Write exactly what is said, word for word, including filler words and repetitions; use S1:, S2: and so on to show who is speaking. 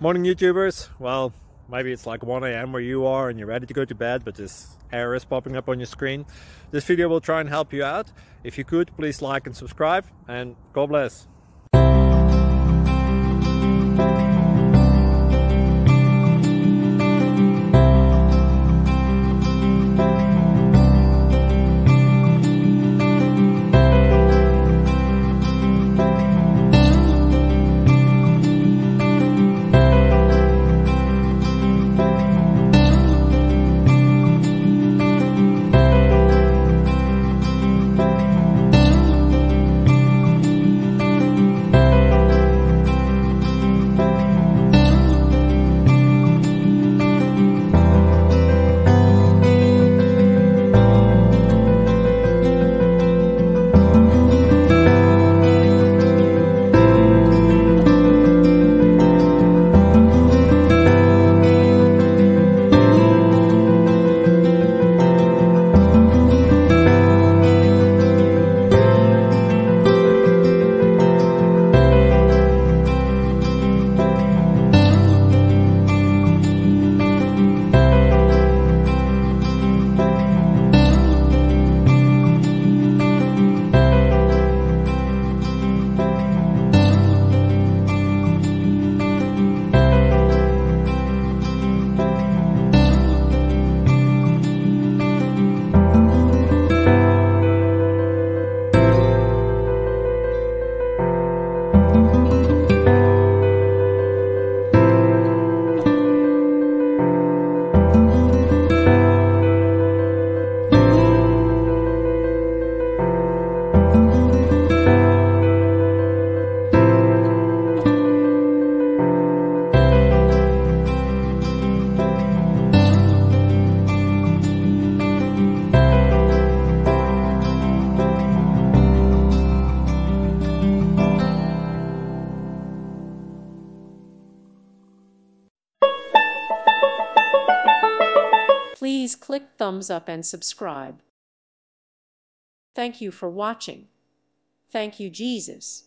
S1: Morning YouTubers. Well, maybe it's like one A M where you are and you're ready to go to bed, but this error is popping up on your screen. This video will try and help you out. If you could, please like and subscribe, and God bless.
S2: Please click thumbs up and subscribe. Thank you for watching. Thank you, Jesus.